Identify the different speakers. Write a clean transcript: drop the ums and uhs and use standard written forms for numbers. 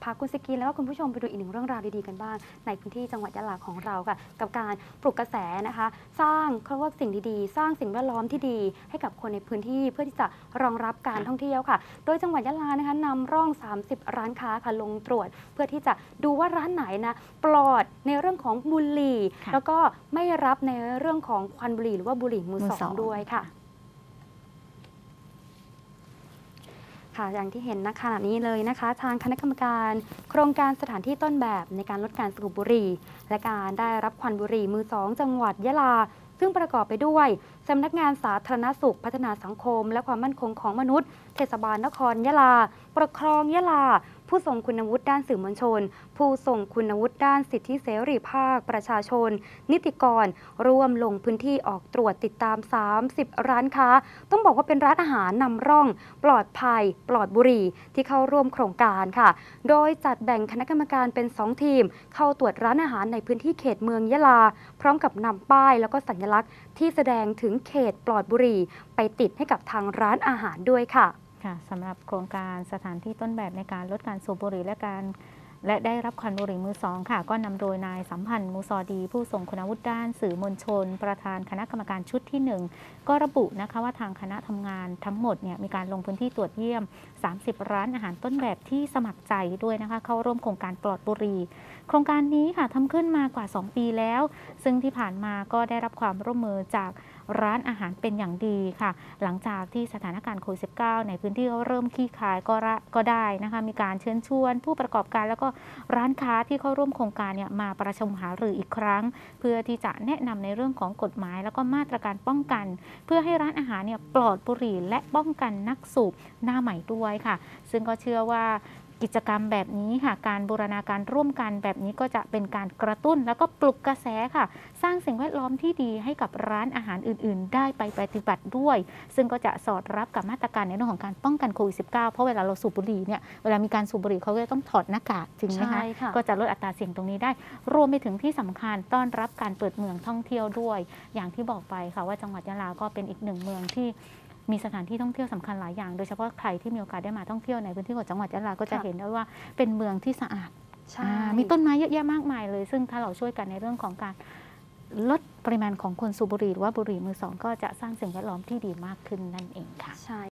Speaker 1: าคุณสกีแล้วก็คุณผู้ชมไปดูอีกหนึ่งเรื่องราวดีๆกันบ้างในพื้นที่จังหวัดยะลาของเราค่ะกับการปลุกกระแสนะคะสร้างเขาเรียกว่าสิ่งดีๆสร้างสิ่งแวดล้อมที่ดีให้กับคนในพื้นที่เพื่อที่จะรองรับการท่องเที่ยวค่ะโดยจังหวัดยะลานะคะนำร่อง30ร้านค้าค่ะลงตรวจเพื่อที่จะดูว่าร้านไหนนะปลอดในเรื่องของบุหรี่แล้วก็ไม่รับในเรื่องของควันบุหรี่หรือว่าบุหรี่มือสองด้วยค่ะอย่างที่เห็นณขณะนี้เลยนะคะทางคณะกรรมการโครงการสถานที่ต้นแบบในการลดการสูบบุหรี่และการได้รับควันบุหรี่มือสองจังหวัดยะลาซึ่งประกอบไปด้วยสำนักงานสาธารณสุขพัฒนาสังคมและความมั่นคงของมนุษย์เทศบาลนครยะลาปกครองยะลาผู้ทรงคุณวุฒิด้านสื่อมวลชนผู้ทรงคุณวุฒิด้านสิทธิเสรีภาคประชาชนนิติกรร่วมลงพื้นที่ออกตรวจติดตาม30ร้านค้าต้องบอกว่าเป็นร้านอาหารนำร่องปลอดภัยปลอดบุหรี่ที่เข้าร่วมโครงการค่ะโดยจัดแบ่งคณะกรรมการเป็น2ทีมเข้าตรวจร้านอาหารในพื้นที่เขตเมืองยะลาพร้อมกับนำป้ายแล้วก็สัญลักษณ์ที่แสดงถึงเขตปลอดบุหรี่ไปติดให้กับทางร้านอาหารด้วยค่ะ
Speaker 2: สำหรับโครงการสถานที่ต้นแบบในการลดการสูบบุหรี่และได้รับควันบุหรี่มือสองค่ะก็นำโดยนายสัมพันธ์มูซอดีผู้ทรงคุณวุฒิด้านสื่อมวลชนประธานคณะกรรมการชุดที่1ก็ระบุนะคะว่าทางคณะทำงานทั้งหมดเนี่ยมีการลงพื้นที่ตรวจเยี่ยม30ร้านอาหารต้นแบบที่สมัครใจด้วยนะคะเข้าร่วมโครงการปลอดบุหรี่โครงการนี้ค่ะทำขึ้นมากว่า2ปีแล้วซึ่งที่ผ่านมาก็ได้รับความร่วมมือจากร้านอาหารเป็นอย่างดีค่ะหลังจากที่สถานการณ์โควิด -19 ในพื้นที่เริ่มคลี่คลายก็ได้นะคะมีการเชิญชวนผู้ประกอบการแล้วก็ร้านค้าที่เข้าร่วมโครงการเนี่ยมาประชุมหารืออีกครั้งเพื่อที่จะแนะนำในเรื่องของกฎหมายแล้วก็มาตรการป้องกันเพื่อให้ร้านอาหารเนี่ยปลอดบุหรี่และป้องกันนักสูบหน้าใหม่ด้วยค่ะซึ่งก็เชื่อว่ากิจกรรมแบบนี้ค่ะการบูรณาการร่วมกันแบบนี้ก็จะเป็นการกระตุ้นแล้วก็ปลุกกระแสค่ะสร้างสิ่งแวดล้อมที่ดีให้กับร้านอาหารอื่นๆได้ไปปฏิบัติด้วยซึ่งก็จะสอดรับกับมาตรการในเรื่องของการป้องกันโควิด -19 เพราะเวลาเราสูบบุหรี่เนี่ยเวลามีการสูบบุหรี่เขาก็ต้องถอดหน้ากากจริงไหมคะก็จะลดอัตราเสี่ยงตรงนี้ได้รวมไปถึงที่สำคัญต้อนรับการเปิดเมืองท่องเที่ยวด้วยอย่างที่บอกไปค่ะว่าจังหวัดยะลาก็เป็นอีกหนึ่งเมืองที่มีสถานที่ท่องเที่ยวสำคัญหลายอย่างโดยเฉพาะใครที่มีโอกาสได้มาท่องเที่ยวในพื้นที่ของจังหวัดยะลาก็จะเห็นได้ว่าเป็นเมืองที่สะอาดมีต้นไม้เยอะแยะมากมายเลยซึ่งถ้าเราช่วยกันในเรื่องของการลดปริมาณของคนสูบบุหรี่หรือว่าบุหรี่มือสองก็จะสร้างสิ่งแวดล้อมที่ดีมากขึ้นนั่นเองค่ะ